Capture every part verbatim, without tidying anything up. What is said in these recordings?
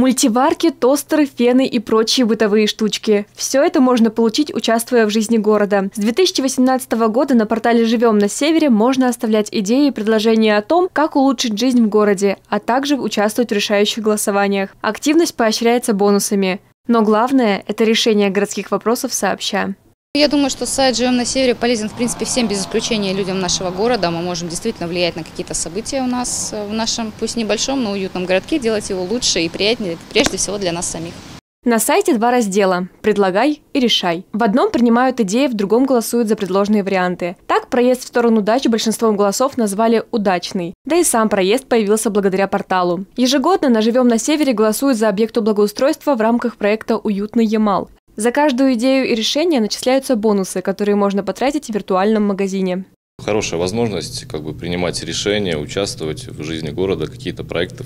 Мультиварки, тостеры, фены и прочие бытовые штучки. Все это можно получить, участвуя в жизни города. С две тысячи восемнадцатого года на портале «Живем на Севере» можно оставлять идеи и предложения о том, как улучшить жизнь в городе, а также участвовать в решающих голосованиях. Активность поощряется бонусами. Но главное – это решение городских вопросов сообща. Я думаю, что сайт «Живем на Севере» полезен, в принципе, всем, без исключения людям нашего города. Мы можем действительно влиять на какие-то события у нас в нашем, пусть небольшом, но уютном городке, делать его лучше и приятнее, прежде всего для нас самих. На сайте два раздела – «Предлагай» и «Решай». В одном принимают идеи, в другом голосуют за предложенные варианты. Так, проезд в сторону дачи большинством голосов назвали «удачный». Да и сам проезд появился благодаря порталу. Ежегодно на «Живем на Севере» голосуют за объекты благоустройства в рамках проекта «Уютный Ямал». За каждую идею и решение начисляются бонусы, которые можно потратить в виртуальном магазине. Хорошая возможность как бы принимать решения, участвовать в жизни города, какие-то проектов.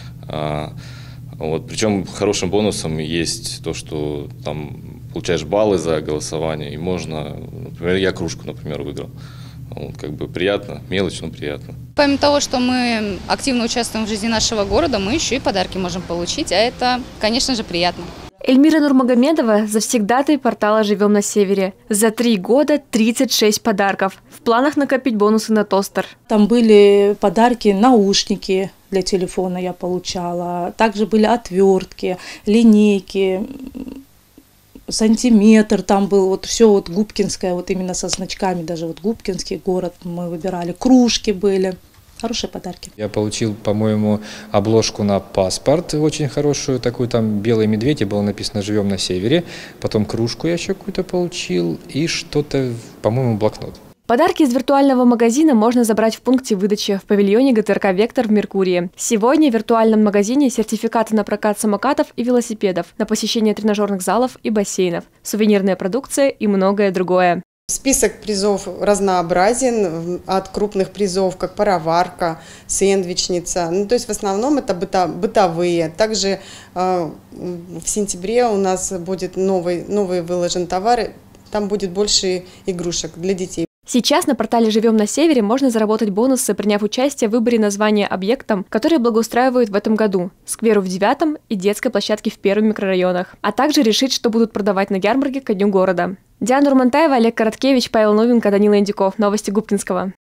Вот. Причем хорошим бонусом есть то, что там получаешь баллы за голосование, и можно, например, я кружку, например, выиграл. Вот, как бы приятно, мелочь, но приятно. Помимо того, что мы активно участвуем в жизни нашего города, мы еще и подарки можем получить, а это, конечно же, приятно. Эльмира Нурмагомедова – завсегдатай портала «Живем на Севере». За три года тридцать шесть подарков. В планах накопить бонусы на тостер. Там были подарки, наушники для телефона я получала. Также были отвертки, линейки, сантиметр там был. Вот все вот губкинское, вот именно со значками, даже вот губкинский город мы выбирали. Кружки были. Хорошие подарки. Я получил, по-моему, обложку на паспорт, очень хорошую, такую, там белый медведь, и было написано «Живем на Севере». Потом кружку я еще какую-то получил и что-то, по-моему, блокнот. Подарки из виртуального магазина можно забрать в пункте выдачи в павильоне ГТРК «Вектор» в Меркурии. Сегодня в виртуальном магазине сертификаты на прокат самокатов и велосипедов, на посещение тренажерных залов и бассейнов, сувенирная продукция и многое другое. Список призов разнообразен, от крупных призов, как пароварка, сэндвичница. Ну, то есть в основном это быто, бытовые. Также э, в сентябре у нас будет новый, новый выложен товар, там будет больше игрушек для детей. Сейчас на портале «Живем на Севере» можно заработать бонусы, приняв участие в выборе названия объектам, которые благоустраивают в этом году – скверу в девятом и детской площадке в первом микрорайонах, а также решить, что будут продавать на ярмарке ко Дню города. Диана Урмантаева, Олег Короткевич, Павел Новенко, Данила Индюков. Новости Губкинского.